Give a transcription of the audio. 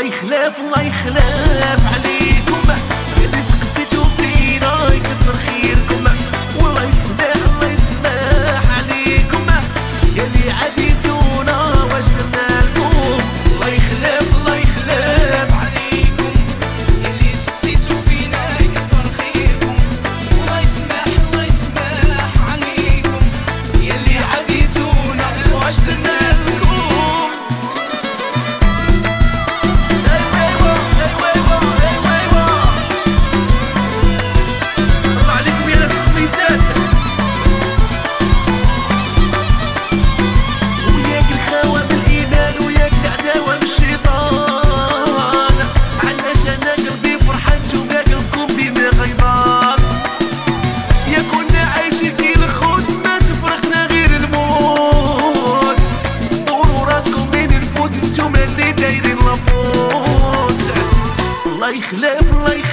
يخلاف الله يخلاف عليكم، رزق زيتو فينا يكثر خيركم، والله يسمح الله يسمح عليكم، يا اللي عديتونا واش درنا لكم. الله يخلاف الله يخلاف عليكم، يا اللي سقسيتو فينا يكثر خيركم، والله يسمح الله يسمح عليكم، يا اللي عديتونا واش درنا لكم. الله يخلاف الله